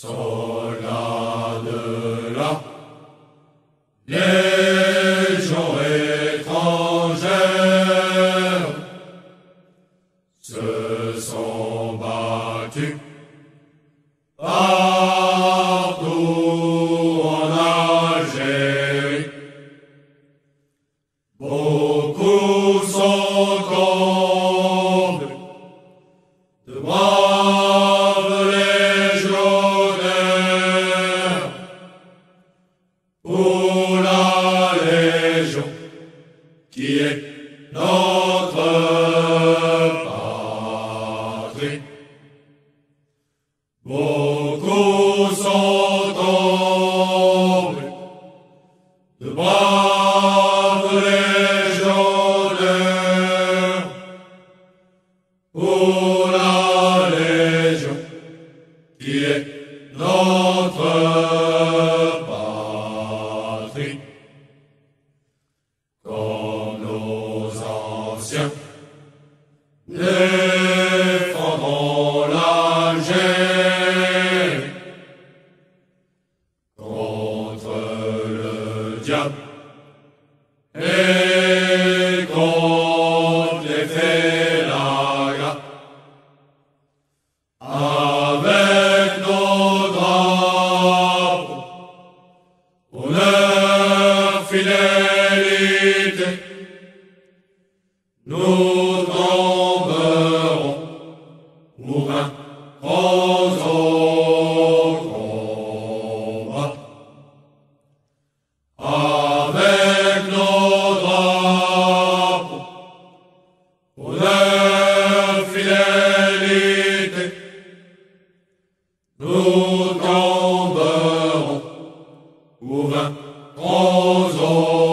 Soldats de la Légion étrangère se sont battus partout en Algérie. Beaucoup sont tombés de braves légionnaires pour la Légion qui est notre patrie. Beaucoup sont tombés de braves légionnaires pour la Légion qui est notre patrie. Comme nos anciens défendront l'Algérie contre le diable et contre les félagas. Avec nos drapeaux, honneur, fidélité, nous tomberons ou vaincrons au combat. Avec nos drapeaux, honneur, fidélité, nous tomberons ou vaincrons au